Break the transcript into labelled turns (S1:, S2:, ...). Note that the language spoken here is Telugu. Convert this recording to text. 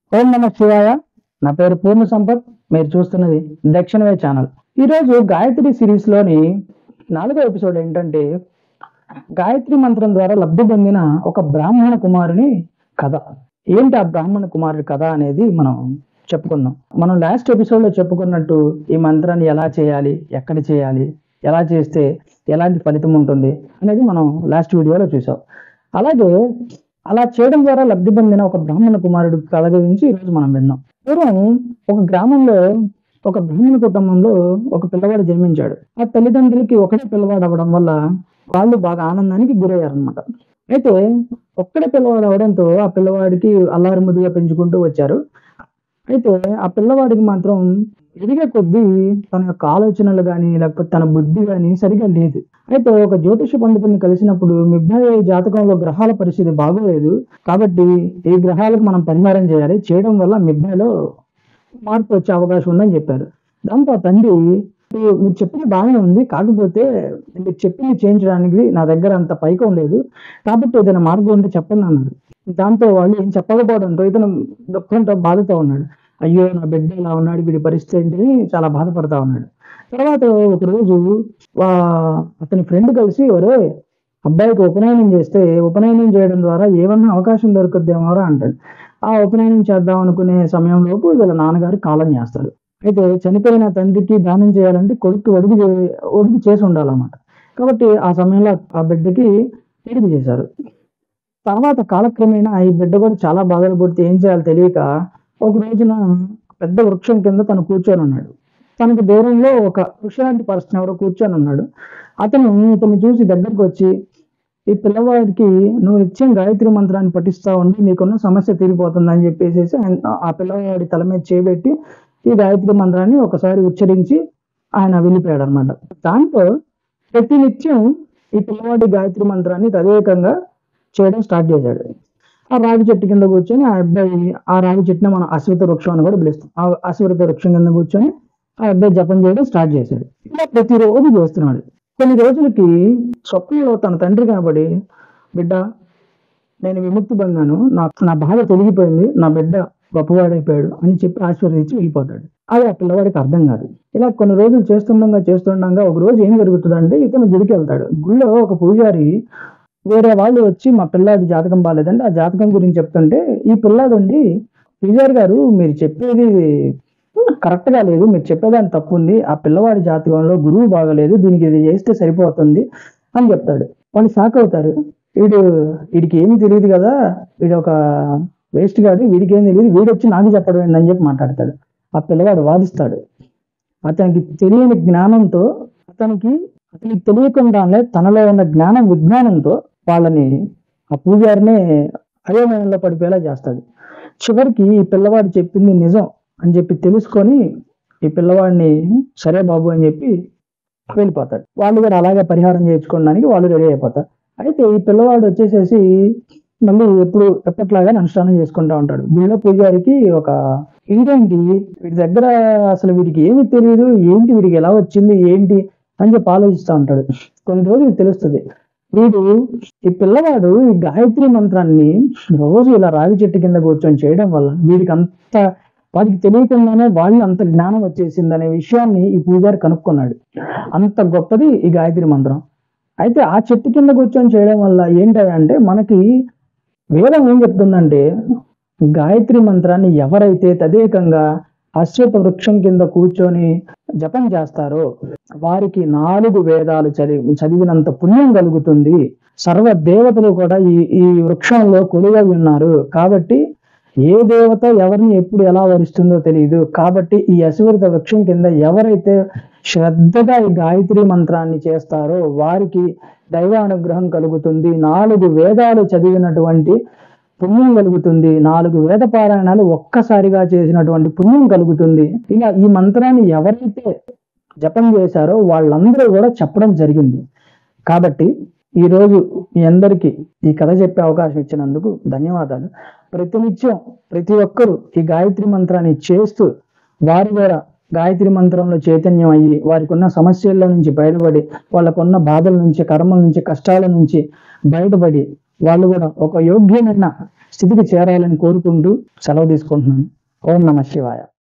S1: ఓం నమ శివాయ. నా పేరు పూర్ణ సంపత్. మీరు చూస్తున్నది దక్షిణవే ఛానల్. ఈరోజు గాయత్రి సిరీస్లోని 4వ ఎపిసోడ్ ఏంటంటే గాయత్రి మంత్రం ద్వారా లబ్ధి పొందిన ఒక బ్రాహ్మణ కుమారుని కథ. ఏంటి ఆ బ్రాహ్మణ కుమారుడి కథ అనేది మనం చెప్పుకుందాం. మనం లాస్ట్ ఎపిసోడ్లో చెప్పుకున్నట్టు ఈ మంత్రాన్ని ఎలా చేయాలి, ఎక్కడ చేయాలి, ఎలా చేస్తే ఎలాంటి ఫలితం ఉంటుంది అనేది మనం లాస్ట్ వీడియోలో చూసాం. అలాగే అలా చేయడం ద్వారా లబ్ధి పొందిన ఒక బ్రాహ్మణ కుమారుడు కథ గురించి ఈరోజు మనం విన్నాం. పూర్వం ఒక గ్రామంలో ఒక బ్రాహ్మణ కుటుంబంలో ఒక పిల్లవాడు జన్మించాడు. ఆ తల్లిదండ్రులకి ఒకటే పిల్లవాడు అవ్వడం వల్ల వాళ్ళు బాగా ఆనందానికి గురయ్యారనమాట. అయితే ఒక్కడే పిల్లవాడు అవడంతో ఆ పిల్లవాడికి అల్లారు ముద్దుగా పెంచుకుంటూ వచ్చారు. అయితే ఆ పిల్లవాడికి మాత్రం ఎదిగే కొద్దీ తన యొక్క ఆలోచనలు కానీ లేకపోతే తన బుద్ధి కానీ సరిగా లేదు. అయితే ఒక జ్యోతిష పండితుల్ని కలిసినప్పుడు మీ అబ్బాయి జాతకంలో గ్రహాల పరిస్థితి బాగోలేదు, కాబట్టి ఈ గ్రహాలకు మనం పరిహారం చేయాలి, చేయడం వల్ల మీ అబ్బాయిలో మార్పు వచ్చే అవకాశం ఉందని చెప్పారు. దాంతో ఆ తండ్రి మీరు చెప్పింది బాగానే ఉంది, కాకపోతే మీరు చెప్పింది చేయించడానికి నా దగ్గర అంత పైకం లేదు, కాబట్టి ఏదైనా మార్గం ఉంటే చెప్పండి అన్నారు. దాంతో వాళ్ళు ఏం చెప్పకపోవడంతో ఇతను దుఃఖంతో బాధతో ఉన్నాడు. అయ్యో నా బిడ్డ ఇలా ఉన్నాడు, వీడి పరిస్థితి ఏంటి అని చాలా బాధపడతా ఉన్నాడు. తర్వాత ఒకరోజు అతని ఫ్రెండ్ కలిసి ఒరే అబ్బాయికి ఉపనయనం చేస్తే ఉపనయనం చేయడం ద్వారా ఏమన్నా అవకాశం దొరుకుద్దేమోరా అంటాడు. ఆ ఉపనయనం చేద్దాం అనుకునే సమయంలోపు వీళ్ళ నాన్నగారు కాలం చేస్తారు. అయితే చనిపోయిన తండ్రికి దానం చేయాలంటే కొడుకు ఒడుగు చేసి ఉండాలన్నమాట. కాబట్టి ఆ సమయంలో ఆ బిడ్డకి పెళ్లి చేశారు. తర్వాత కాలక్రమేణా ఈ బిడ్డ కూడా చాలా బాధలు పడితే ఏం చేయాలో తెలియక ఒక రోజున పెద్ద వృక్షం కింద తను కూర్చొని ఉన్నాడు. తనకు దూరంలో ఒక ఋషి పర్సన్ ఎవరో కూర్చొని ఉన్నాడు. ఇతను చూసి దగ్గరకు వచ్చి, ఈ పిల్లవాడికి నువ్వు నిత్యం గాయత్రి మంత్రాన్ని పఠిస్తా ఉండి నీకున్న సమస్య తీరిపోతుందని చెప్పేసి ఆ పిల్లవాడి తల మీద చేయబెట్టి ఈ గాయత్రి మంత్రాన్ని ఒకసారి ఉచ్చరించి ఆయన వెళ్ళిపోయాడు అనమాట. దాంతో ప్రతి నిత్యం ఈ పిల్లవాడి గాయత్రి మంత్రాన్ని తదేకంగా చేయడం స్టార్ట్ చేశాడు. ఆ రావి చెట్టు కింద కూర్చొని ఆ అబ్బాయి, ఆ రావి చెట్టుని మనం అశ్వత వృక్షం అని కూడా పిలుస్తాం, ఆ అశ్వత వృక్షం కింద కూర్చొని ఆ అబ్బాయి జపం చేయడం స్టార్ట్ చేశాడు. ఇలా ప్రతిరోజు చేస్తున్నాడు. కొన్ని రోజులకి స్వప్నంలో తన తండ్రి కనబడి, బిడ్డ నేను విముక్తి పొందాను, నా బాధ తొలగిపోయింది, నా బిడ్డ గొప్పవాడైపోయాడు అని చెప్పి ఆశీర్వదించి వెళ్ళిపోతాడు. అది ఆ పిల్లవాడికి అర్థం కాదు. ఇలా కొన్ని రోజులు చేస్తుండగా ఒక రోజు ఏం జరుగుతుందంటే ఇతను గుడికి వెళ్తాడు. గుడిలో ఒక పూజారి వేరే వాళ్ళు వచ్చి మా పిల్లాడి జాతకం బాగాలేదంటే ఆ జాతకం గురించి చెప్తుంటే ఈ పిల్లాడండి, పూజారి గారు మీరు చెప్పేది కరెక్ట్గా లేదు, మీరు చెప్పేదాన్ని తప్పు ఉంది, ఆ పిల్లవాడి జాతకంలో గురువు బాగలేదు, దీనికి ఇది చేస్తే సరిపోతుంది అని చెప్తాడు. వాళ్ళు షాక్ అవుతారు. వీడికి ఏమీ తెలియదు కదా, వీడు ఒక వేస్ట్ గాడు, వీడికి ఏం తెలియదు, వీడు వచ్చి నాకు చెప్పడం ఏందని చెప్పి మాట్లాడతాడు. ఆ పిల్లవాడు వాదిస్తాడు. అతనికి తెలియని జ్ఞానంతో అతనికి తెలియకుండానే తనలో ఉన్న విజ్ఞానంతో వాళ్ళని ఆ పూజారినే అయోమయంలో పడిపోయేలా చేస్తాడు. చివరికి ఈ పిల్లవాడు చెప్పింది నిజం అని చెప్పి తెలుసుకొని ఈ పిల్లవాడిని సరే బాబు అని చెప్పి వెళ్ళిపోతాడు. వాళ్ళు కూడా అలాగే పరిహారం చేయించుకోవడానికి వాళ్ళు రెడీ అయిపోతారు. అయితే ఈ పిల్లవాడు వచ్చేసేసి మళ్ళీ ఎప్పట్లాగా అనుష్ఠానం చేసుకుంటా ఉంటాడు. గుళ్ళో పూజారికి ఇదేంటి వీడి దగ్గర అసలు వీడికి ఏమి తెలియదు, ఏంటి వీడికి ఎలా వచ్చింది ఏంటి అని చెప్పి ఆలోచిస్తూ ఉంటాడు. కొన్ని రోజులు తెలుస్తుంది, ఈ పిల్లవాడు ఈ గాయత్రి మంత్రాన్ని రోజు ఇలా రావి చెట్టు కింద కూర్చొని చేయడం వల్ల వాడికి తెలియకుండానే వాళ్ళు అంత జ్ఞానం వచ్చేసింది అనే విషయాన్ని ఈ పూజారి కనుక్కున్నాడు. అంత గొప్పది ఈ గాయత్రి మంత్రం. అయితే ఆ చెట్టు కింద కూర్చొని చేయడం వల్ల ఏంటంటే మనకి వేదం ఏం చెప్తుందంటే గాయత్రి మంత్రాన్ని ఎవరైతే తదేకంగా అశ్వత వృక్షం కింద కూర్చొని జపం చేస్తారో వారికి 4 వేదాలు చదివినంత పుణ్యం కలుగుతుంది. సర్వ దేవతలు కూడా ఈ వృక్షంలో కొలువై ఉన్నారు. కాబట్టి ఏ దేవత ఎవరిని ఎప్పుడు ఎలా వరిస్తుందో తెలియదు. కాబట్టి ఈ అశ్వత వృక్షం కింద ఎవరైతే శ్రద్ధగా ఈ గాయత్రి మంత్రాన్ని చేస్తారో వారికి దైవానుగ్రహం కలుగుతుంది, 4 వేదాలు చదివినటువంటి పుణ్యం కలుగుతుంది, 4 వేద పారాయణాలు ఒక్కసారిగా చేసినటువంటి పుణ్యం కలుగుతుంది. ఇలా ఈ మంత్రాన్ని ఎవరైతే జపం చేశారో వాళ్ళందరూ కూడా చెప్పడం జరిగింది. కాబట్టి ఈరోజు మీ అందరికీ ఈ కథ చెప్పే అవకాశం ఇచ్చినందుకు ధన్యవాదాలు. ప్రతినిత్యం ప్రతి ఒక్కరూ ఈ గాయత్రి మంత్రాన్ని చేస్తూ వారి ద్వారా గాయత్రి మంత్రంలో చైతన్యం అయ్యి వారికి ఉన్న సమస్యల నుంచి బయటపడి, వాళ్ళకున్న బాధల నుంచి, కర్మల నుంచి, కష్టాల నుంచి బయటపడి వాళ్ళు కూడా ఒక యోగ్యమైన స్థితికి చేరాలని కోరుకుంటూ సెలవు తీసుకుంటున్నాను. ఓం నమ శివాయ.